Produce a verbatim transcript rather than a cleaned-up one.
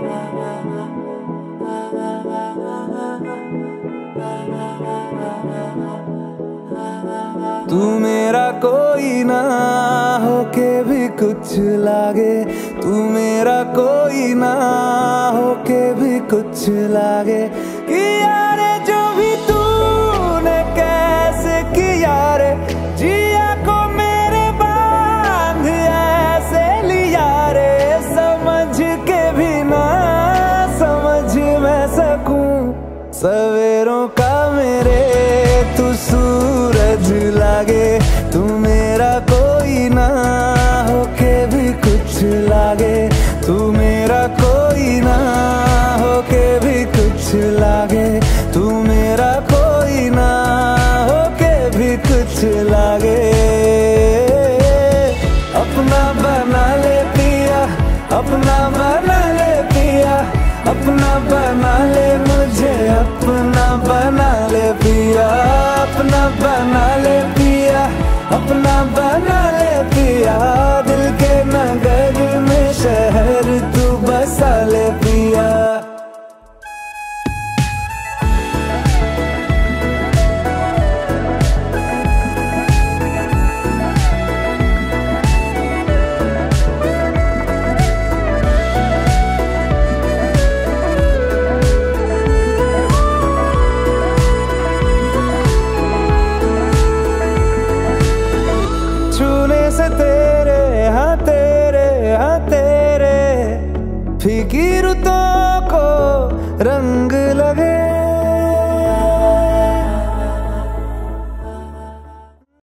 तू मेरा कोई ना होके भी कुछ लागे, तू मेरा कोई ना होके भी कुछ लागे। कि यारे जो भी तूने कैसे किया रे, जिया को मेरे बांध ऐसे लिया रे। समझ के भी ना समझ मैं सकूं सवेरों का मेरे तू सूरज लागे। तू मेरा कोई ना होके भी कुछ लागे, तू मेरा कोई ना होके भी कुछ लागे, तू मेरा कोई ना होके भी कुछ लागे। अपना बना ले पिया, अपना बना ले पिया, अपना बना ले मुझे, अपना बना ले पिया, अपना बना ले पिया, अपना बना ले पिया। दिल के नगर में शहर तू बसा ले पिया। छूने से तेरे हाँ तेरे हाँ तेरे फीकी रुतों को रंग लगे।